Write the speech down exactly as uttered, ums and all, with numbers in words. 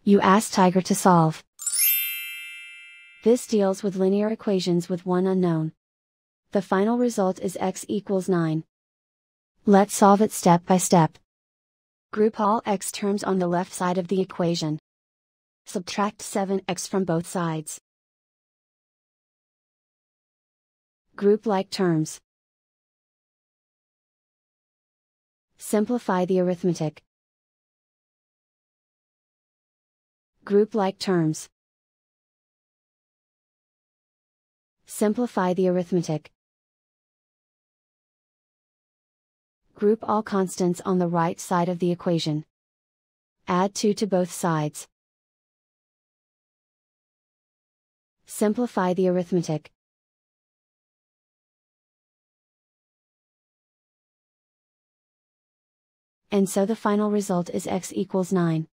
You ask Tiger to solve. This deals with linear equations with one unknown. The final result is x equals nine. Let's solve it step by step. Group all x terms on the left side of the equation. Subtract seven x from both sides. Group like terms. Simplify the arithmetic. Group like terms. Simplify the arithmetic. Group all constants on the right side of the equation. Add two to both sides. Simplify the arithmetic. And so the final result is x equals nine.